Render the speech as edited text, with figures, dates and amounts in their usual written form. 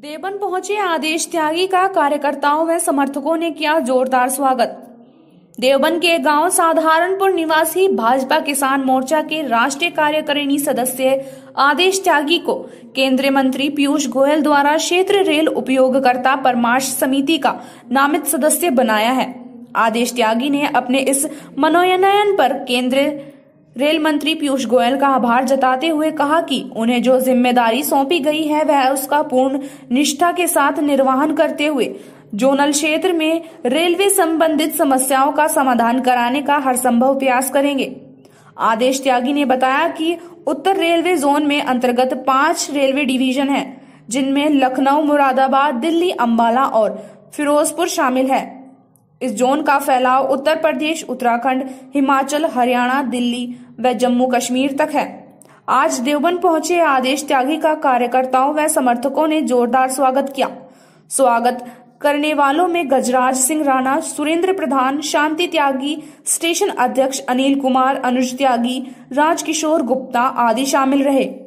देवबंद पहुंचे आदेश त्यागी का कार्यकर्ताओं व समर्थकों ने किया जोरदार स्वागत। देवबंद के गांव साधारणपुर निवासी भाजपा किसान मोर्चा के राष्ट्रीय कार्यकारिणी सदस्य आदेश त्यागी को केंद्रीय मंत्री पीयूष गोयल द्वारा क्षेत्र रेल उपयोगकर्ता परामर्श समिति का नामित सदस्य बनाया है। आदेश त्यागी ने अपने इस मनोनयन पर केंद्रीय रेल मंत्री पीयूष गोयल का आभार जताते हुए कहा कि उन्हें जो जिम्मेदारी सौंपी गई है वह उसका पूर्ण निष्ठा के साथ निर्वहन करते हुए जोनल क्षेत्र में रेलवे संबंधित समस्याओं का समाधान कराने का हर संभव प्रयास करेंगे। आदेश त्यागी ने बताया कि उत्तर रेलवे जोन में अंतर्गत 5 रेलवे डिवीजन हैं, जिनमें लखनऊ, मुरादाबाद, दिल्ली, अंबाला और फिरोजपुर शामिल है। इस जोन का फैलाव उत्तर प्रदेश, उत्तराखंड, हिमाचल, हरियाणा, दिल्ली व जम्मू कश्मीर तक है। आज देवबंद पहुंचे आदेश त्यागी का कार्यकर्ताओं व समर्थकों ने जोरदार स्वागत किया। स्वागत करने वालों में गजराज सिंह राणा, सुरेंद्र प्रधान, शांति त्यागी, स्टेशन अध्यक्ष अनिल कुमार, अनुज त्यागी, राजकिशोर गुप्ता आदि शामिल रहे।